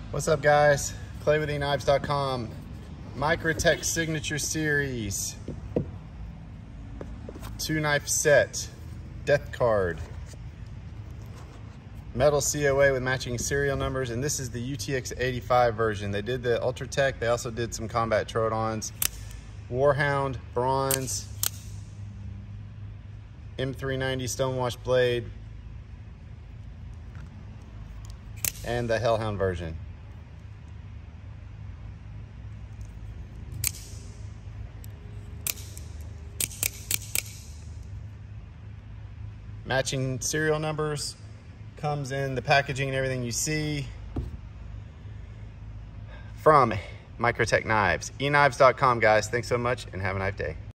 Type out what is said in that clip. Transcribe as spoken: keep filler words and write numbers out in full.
What's up, guys? Clay with E K Knives dot com. Microtech Signature Series. Two knife set. Death Card. Metal C O A with matching serial numbers, and this is the U T X eighty-five version. They did the Ultratech. They also did some combat Trodons. Warhound, bronze. M three ninety stonewash blade. And the Hellhound version. Matching serial numbers, comes in the packaging and everything you see from Microtech Knives. E Knives dot com, guys. Thanks so much and have a nice day.